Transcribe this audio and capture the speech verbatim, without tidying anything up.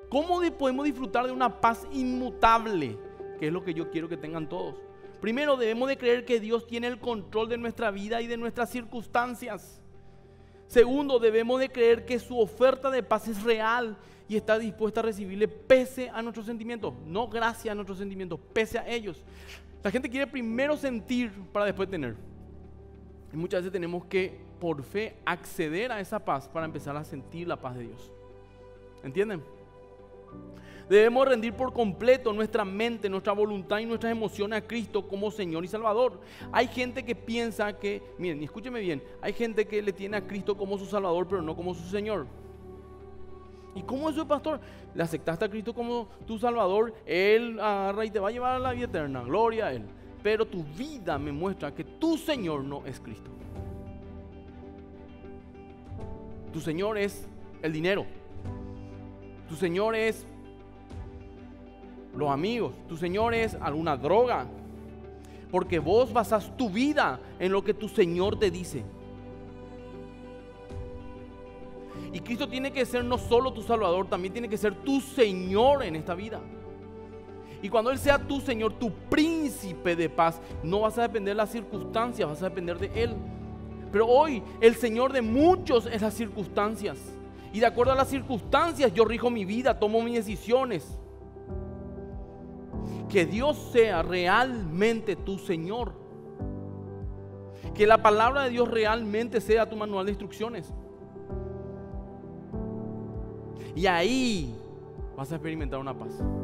¿Cómo de- podemos disfrutar de una paz inmutable? Que es lo que yo quiero que tengan todos. Primero, debemos de creer que Dios tiene el control de nuestra vida y de nuestras circunstancias. Segundo, debemos de creer que su oferta de paz es real y está dispuesta a recibirle pese a nuestros sentimientos. No gracias a nuestros sentimientos, pese a ellos. La gente quiere primero sentir para después tener. Y muchas veces tenemos que, por fe, acceder a esa paz para empezar a sentir la paz de Dios. ¿Entienden? Debemos rendir por completo nuestra mente, nuestra voluntad y nuestras emociones a Cristo como Señor y Salvador. Hay gente que piensa que, miren, escúcheme bien, hay gente que le tiene a Cristo como su Salvador, pero no como su Señor. ¿Y cómo eso, pastor? Le aceptaste a Cristo como tu Salvador, Él agarra y te va a llevar a la vida eterna, gloria a Él. Pero tu vida me muestra que tu Señor no es Cristo. Tu Señor es el dinero. Tu Señor es los amigos. Tu Señor es alguna droga. Porque vos basás tu vida en lo que tu Señor te dice. Y Cristo tiene que ser no solo tu Salvador, también tiene que ser tu Señor en esta vida. Y cuando Él sea tu Señor, tu príncipe de paz, no vas a depender de las circunstancias, vas a depender de Él. Pero hoy el Señor de muchos es las circunstancias. Y de acuerdo a las circunstancias yo rijo mi vida, tomo mis decisiones. Que Dios sea realmente tu Señor. Que la palabra de Dios realmente sea tu manual de instrucciones. Y ahí vas a experimentar una paz.